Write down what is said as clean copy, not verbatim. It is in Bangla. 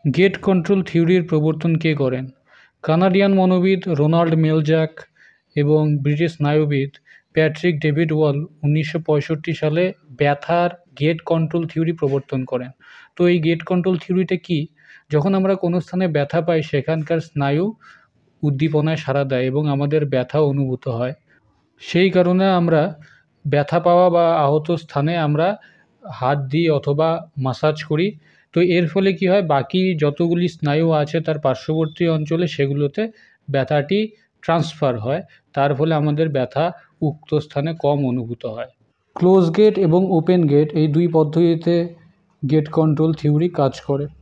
গেট কন্ট্রোল থিওরির প্রবর্তন কে করেন? কানাডিয়ান মনোবিদ রোনাল্ড মেলজ্যাক এবং ব্রিটিশ স্নায়ুবিদ প্যাট্রিক ডেভিড ওয়াল 1965 সালে ব্যথার গেট কন্ট্রোল থিওরি প্রবর্তন করেন। তো এই গেট কন্ট্রোল থিওরিটা কি? যখন আমরা কোনো স্থানে ব্যথা পাই সেখানকার স্নায়ু উদ্দীপনায় সাড়া দেয় এবং আমাদের ব্যথা অনুভূত হয়। সেই কারণে আমরা ব্যথা পাওয়া বা আহত স্থানে আমরা হাত দিই অথবা মাসাজ করি। তো এর ফলে কি হয়, বাকি যতগুলি স্নায়ু আছে তার পার্শ্ববর্তী অঞ্চলে সেগুলোতে ব্যথাটি ট্রান্সফার হয়, তার ফলে আমাদের ব্যথা উক্ত স্থানে কম অনুভূত হয়। ক্লোজ গেট এবং ওপেন গেট এই দুই পদ্ধতিতে গেট কন্ট্রোল থিওরি কাজ করে।